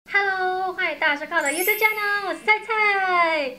Hello， 欢迎大家收看我的 YouTube channel， 我是菜菜。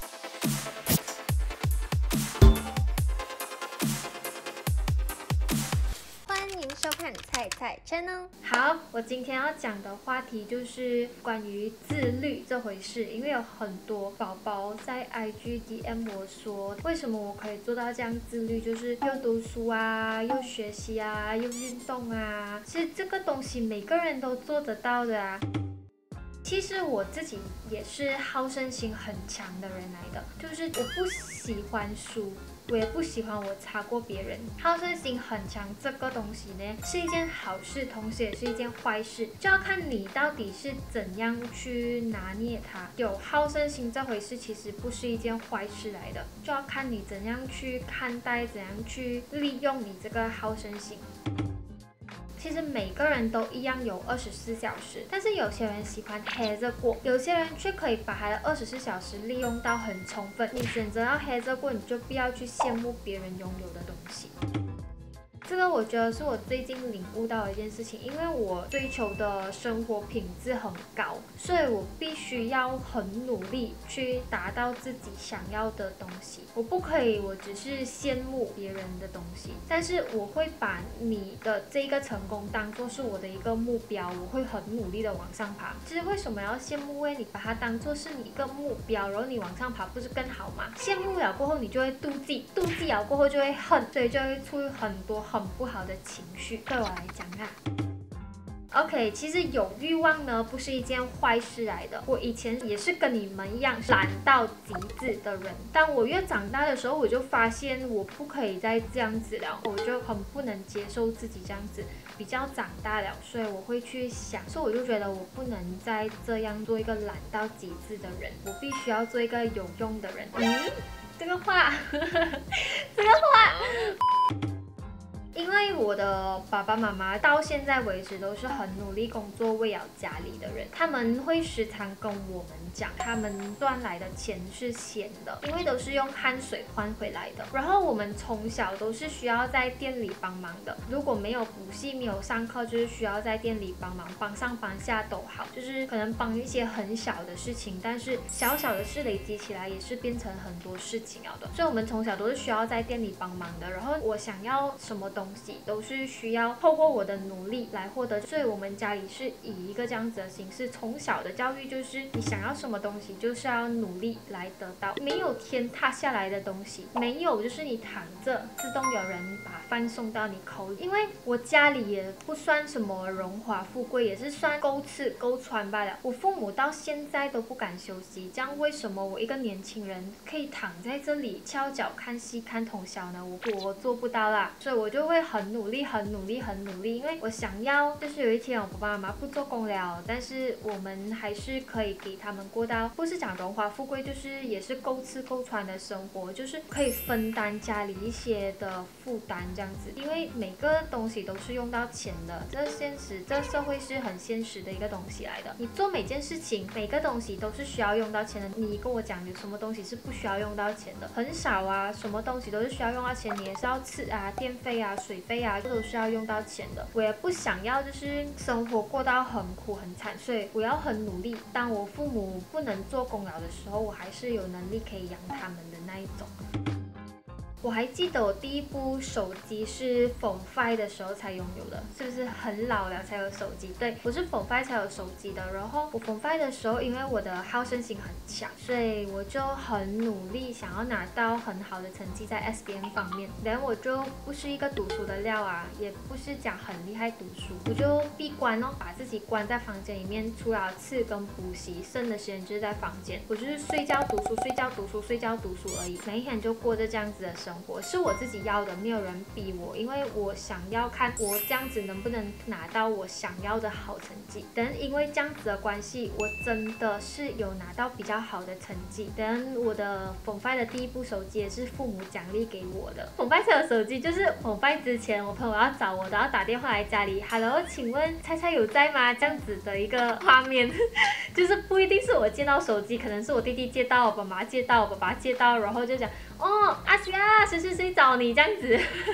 欢迎收看菜菜 channel。好，我今天要讲的话题就是关于自律这回事，因为有很多宝宝在 IG DM 我说，为什么我可以做到这样自律，就是又读书啊，又学习啊，又运动啊。其实这个东西每个人都做得到的啊。其实我自己也是好胜心很强的人来的，就是我不喜欢输，我也不喜欢我差过别人。好胜心很强这个东西呢，是一件好事，同时也是一件坏事，就要看你到底是怎样去拿捏它。有好胜心这回事其实不是一件坏事来的，就要看你怎样去看待，怎样去利用你这个好胜心。其实每个人都一样有24小时，但是有些人喜欢黑着过，有些人却可以把他的24小时利用到很充分。你选择要黑着过，你就不要去羡慕别人拥有的东西。这个我觉得是我最近领悟到的一件事情，因为我追求的生活品质很高，所以我必须要很努力去达到自己想要的东西。我不可以，我只是羡慕别人的东西，但是我会把你的这个成功当作是我的一个目标，我会很努力的往上爬。其实为什么要羡慕？你把它当作是你一个目标，然后你往上爬，不是更好吗？羡慕了过后，你就会妒忌，妒忌了过后就会恨，所以就会出很多很不好的情绪。对我来讲啊。OK， 其实有欲望呢不是一件坏事来的。我以前也是跟你们一样懒到极致的人。当我越长大的时候，我就发现我不可以再这样子了，我就很不能接受自己这样子。比较长大了，所以我会去想，所以我就觉得我不能再这样做一个懒到极致的人，我必须要做一个有用的人。这个话，这个话。因为我的爸爸妈妈到现在为止都是很努力工作为了家里的人，他们会时常跟我们讲，他们赚来的钱是咸的，因为都是用汗水换回来的。然后我们从小都是需要在店里帮忙的，如果没有补习没有上课，就是需要在店里帮忙，帮上帮下都好，就是可能帮一些很小的事情，但是小小的事累积起来也是变成很多事情了的。所以我们从小都是需要在店里帮忙的。然后我想要什么东西都是需要透过我的努力来获得，所以我们家里是以一个这样子的形式，从小的教育就是你想要什么东西就是要努力来得到，没有天塌下来的东西，没有就是你躺着自动有人把饭送到你口里。因为我家里也不算什么荣华富贵，也是算够吃够穿罢了。我父母到现在都不敢休息，这样为什么我一个年轻人可以躺在这里翘脚看戏看通宵呢？我做不到啦，所以我就会很努力，因为我想要就是有一天我爸爸妈妈不做工了，但是我们还是可以给他们过到不是讲荣华富贵，就是也是够吃够穿的生活，就是可以分担家里一些的负担这样子。因为每个东西都是用到钱的，这社会是很现实的一个东西来的。你做每件事情，每个东西都是需要用到钱的。你跟我讲有什么东西是不需要用到钱的？很少啊，什么东西都是需要用到钱，你也是要吃啊，电费啊，水费啊，这都是要用到钱的。我也不想要就是生活过到很苦很惨，所以我要很努力。当我父母不能做工了的时候，我还是有能力可以养他们的那一种。我还记得我第一部手机是 Phone 5的时候才拥有的，是不是很老了才有手机？对，我是 Phone 5才有手机的。然后我 Phone 5的时候，因为我的好胜心很强，所以我就很努力想要拿到很好的成绩在 SBM 方面。然后我就不是一个读书的料啊，也不是讲很厉害读书，我就闭关哦，把自己关在房间里面，除了吃跟补习，剩的时间就是在房间，我就是睡觉读书，睡觉读书，睡觉读书而已，每一天就过着这样子的生活，是我自己要的，没有人逼我，因为我想要看我这样子能不能拿到我想要的好成绩。但因为这样子的关系，我真的是有拿到比较好的成绩。但我的 Phone 5的第一部手机也是父母奖励给我的。Phone 5才有手机，就是 Phone 5之前，我朋友要找我，都要打电话来家里 ，Hello， 请问菜菜有在吗？这样子的一个画面，就是不一定是我接到手机，可能是我弟弟接到，我爸妈接到，我爸爸接到，然后就讲。哦，阿雪啊，谁谁谁找你这样子。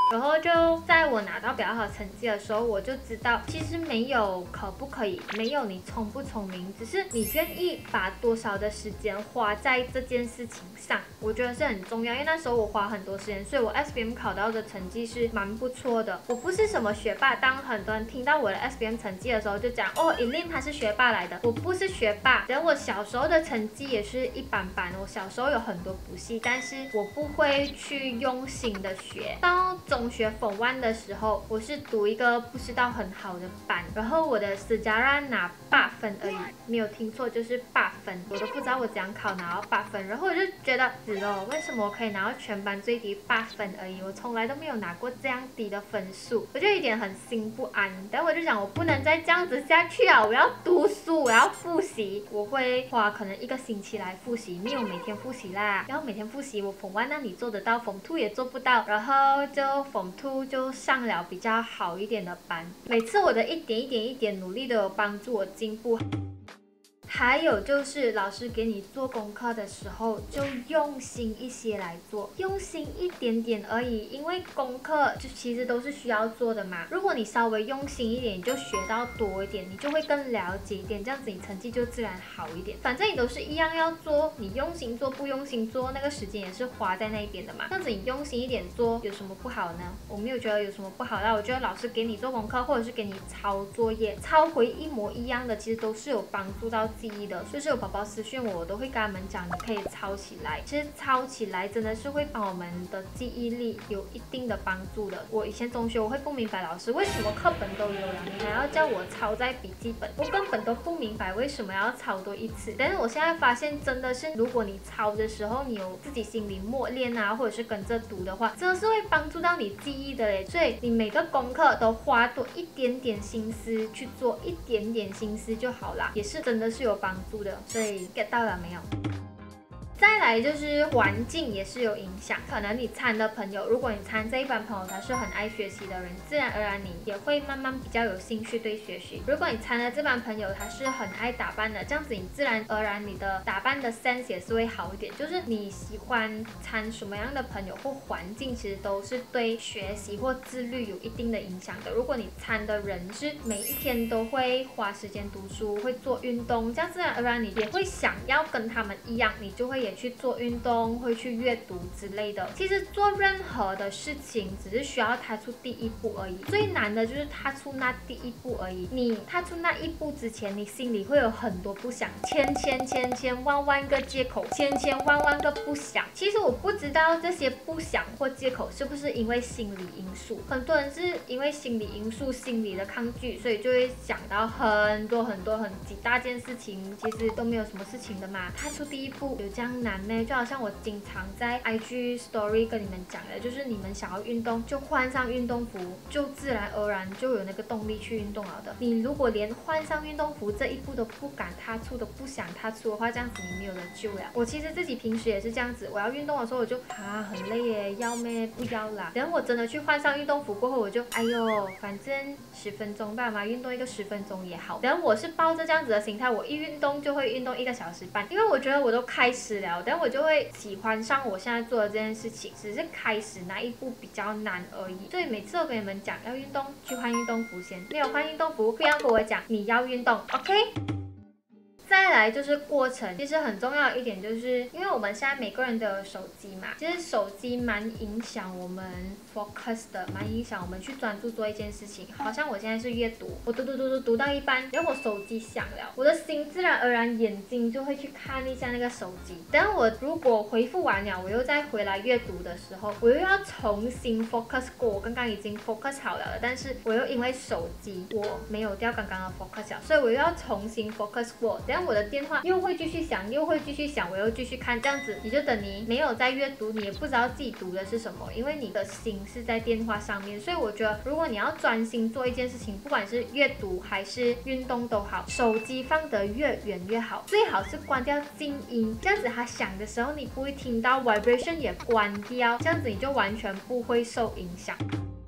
然后就在我拿到比较好成绩的时候，我就知道其实没有可不可以，没有你聪不聪明，只是你愿意把多少的时间花在这件事情上，我觉得是很重要。因为那时候我花很多时间，所以我 SBM 考到的成绩是蛮不错的。我不是什么学霸，当很多人听到我的 SBM 成绩的时候，就讲哦 Eileen 她是学霸来的，我不是学霸。然后我小时候的成绩也是一般般，我小时候有很多补习，但是我不会去用心的学。到中学Form 1的时候，我是读一个不是到很好的班，然后我的sejarah拿8分而已，没有听错，就是8分，我都不知道我怎样考拿到8分，然后我就觉得死了，为什么我可以拿到全班最低8分而已？我从来都没有拿过这样低的分数，我就有点很心不安。但我就想，我不能再这样子下去啊！我要读书，我要复习，我会花可能1个星期来复习，没有每天复习啦。然后每天复习，我Form 1那里做得到，Form 2也做不到，然后就Form 2就上了比较好一点的班。每次我的一点努力都有帮助我进步。还有就是老师给你做功课的时候，就用心一些来做，用心一点点而已，因为功课就其实都是需要做的嘛。如果你稍微用心一点，你就学到多一点，你就会更了解一点，这样子你成绩就自然好一点。反正你都是一样要做，你用心做不用心做，那个时间也是花在那边的嘛。这样子你用心一点做，有什么不好呢？我没有觉得有什么不好的，我觉得老师给你做功课，或者是给你抄作业，抄回一模一样的，其实都是有帮助到记忆的。就是有宝宝私讯我，我都会跟他们讲，你可以抄起来。其实抄起来真的是会帮我们的记忆力有一定的帮助的。我以前中学我会不明白老师为什么课本都有了，你还要叫我抄在笔记本，我根本都不明白为什么要抄多一次。但是我现在发现真的是，如果你抄的时候你有自己心里默练啊，或者是跟着读的话，真的是会帮助到你记忆的嘞。所以你每个功课都花多一点点心思去做，一点点心思就好啦，也是真的是有帮助的，所以 get 到了没有？再来就是环境也是有影响，可能你参的朋友，如果你参这一班朋友他是很爱学习的人，自然而然你也会慢慢比较有兴趣对学习。如果你参的这班朋友他是很爱打扮的，这样子你自然而然你的打扮的 sense 也是会好一点。就是你喜欢参什么样的朋友或环境，其实都是对学习或自律有一定的影响的。如果你参的人是每一天都会花时间读书，会做运动，这样自然而然你也会想要跟他们一样，你就会也去做运动，会去阅读之类的。其实做任何的事情只是需要踏出第一步而已，最难的就是踏出那第一步而已。你踏出那一步之前，你心里会有很多不想，千万个借口，千万个不想。其实我不知道这些不想或借口是不是因为心理因素，很多人是因为心理因素、心理的抗拒，所以就会想到很多几大件事情，其实都没有什么事情的嘛。踏出第一步有这样难咩？就好像我经常在 IG Story 跟你们讲的，就是你们想要运动，就换上运动服，就自然而然就有那个动力去运动了的。你如果连换上运动服这一步都不敢踏出，都不想踏出的话，这样子你没有得救了。我其实自己平时也是这样子，我要运动的时候我就很累耶，要咩？不要啦。等我真的去换上运动服过后，我就哎呦，反正10分钟吧嘛，运动一个10分钟也好。等我是抱着这样子的心态，我一运动就会运动1个小时半，因为我觉得我都开始了，等我就会喜欢上我现在做的这件事情，只是开始那一步比较难而已。所以每次我跟你们讲要运动，去换运动服先，没有换运动服，不要跟我讲你要运动 ，OK？再来就是过程，其实很重要的一点就是，因为我们现在每个人都有手机嘛，其实手机蛮影响我们 focus 的，蛮影响我们去专注做一件事情。好像我现在是阅读，我读到一半，然后我手机响了，我的心自然而然眼睛就会去看一下那个手机。等我如果回复完了，我又再回来阅读的时候，我又要重新 focus 过，我刚刚已经 focus 好了，但是我又因为手机我没有掉刚刚的 focus 了，所以我又要重新 focus 过。我的电话又会继续响，我又继续看，这样子你就等你没有在阅读，你也不知道自己读的是什么，因为你的心是在电话上面。所以我觉得，如果你要专心做一件事情，不管是阅读还是运动都好，手机放得越远越好，最好是关掉静音，这样子它响的时候你不会听到 vibration 也关掉，这样子你就完全不会受影响。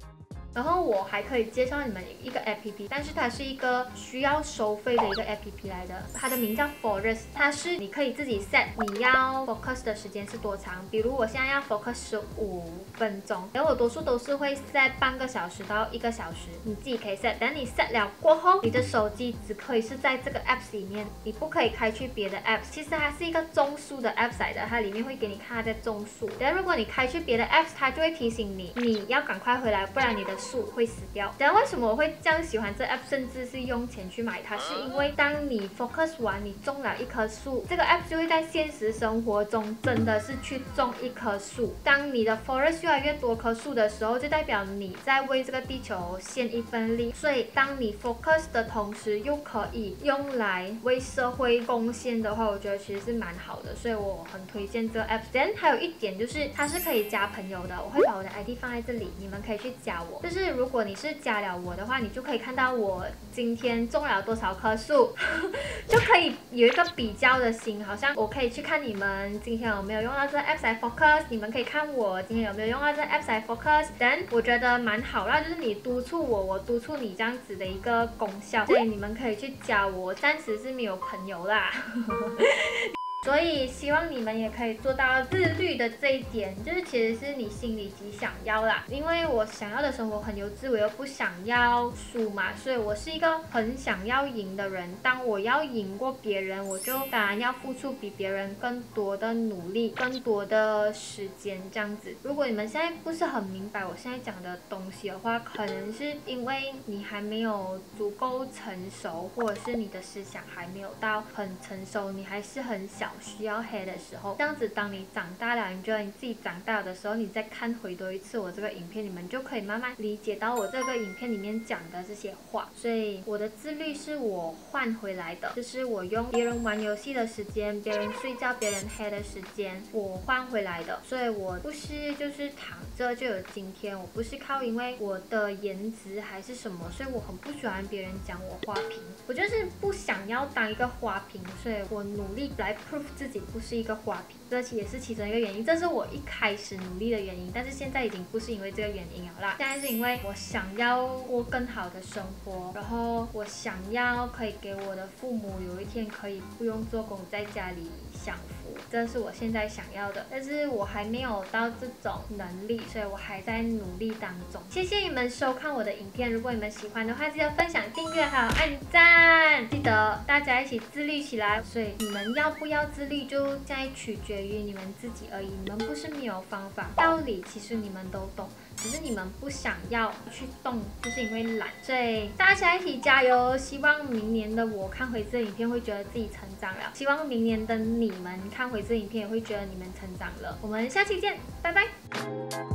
然后我还可以介绍你们一个 APP， 但是它是一个需要收费的一个 APP 来的，它的名叫 Forest， 它是你可以自己 set 你要 focus 的时间是多长，比如我现在要 focus 15分钟，然后我多数都是会 set 半个小时到1个小时，你自己可以 set， 等你 set 了过后，你的手机只可以是在这个 apps 里面，你不可以开去别的 apps。其实它是一个种树的 apps 来的，它里面会给你看它在种树。但如果你开去别的 apps， 它就会提醒你，你要赶快回来，不然你的树会死掉。但为什么我会这样喜欢这 app， 甚至是用钱去买它？是因为当你 focus 完，你种了一棵树，这个 app 就会在现实生活中真的是去种一棵树。当你的 forest 越来越多棵树的时候，就代表你在为这个地球献一份力。所以当你 focus 的同时，又可以用来为社会贡献的话，我觉得其实是蛮好的，所以我很推荐这个 app。但还有一点就是它是可以加朋友的，我会把我的 ID 放在这里，你们可以去加我。就是如果你是加了我的话，你就可以看到我今天种了多少棵树，就可以有一个比较的心，好像我可以去看你们今天有没有用到这个 app 来 focus， 你们可以看我今天有没有用到这个 app 来 focus。但我觉得蛮好啦，就是你督促我，我督促你这样子的一个功效，所以你们可以去加我，暂时是没有朋友啦。所以希望你们也可以做到自律的这一点，就是其实是你心里极想要啦。因为我想要的生活很优质，我又不想要输嘛，所以我是一个很想要赢的人。当我要赢过别人，我就当然要付出比别人更多的努力、更多的时间这样子。如果你们现在不是很明白我现在讲的东西的话，可能是因为你还没有足够成熟，或者是你的思想还没有到很成熟，你还是很小。需要黑的时候，这样子当你长大了，你觉得你自己长大了的时候，你再看回多一次我这个影片，你们就可以慢慢理解到我这个影片里面讲的这些话。所以我的自律是我换回来的，就是我用别人玩游戏的时间、别人睡觉、别人黑的时间，我换回来的。所以我不是就是躺着就有今天，我不是靠因为我的颜值还是什么，所以我很不喜欢别人讲我花瓶，我就是不想要当一个花瓶，所以我努力来 prove 自己不是一个花瓶，这也是其中一个原因，这是我一开始努力的原因，但是现在已经不是因为这个原因了啦，现在是因为我想要过更好的生活，然后我想要可以给我的父母有一天可以不用做工，在家里享福，这是我现在想要的，但是我还没有到这种能力，所以我还在努力当中。谢谢你们收看我的影片，如果你们喜欢的话，记得分享、订阅还有按赞，记得大家一起自律起来。所以你们要不要自律，就在取决于你们自己而已，你们不是没有方法，道理其实你们都懂，只是你们不想要去动，就是因为懒。所以大家一起加油，希望明年的我看回这影片会觉得自己成长了，希望明年的你们看回这影片也会觉得你们成长了。我们下期见，拜拜。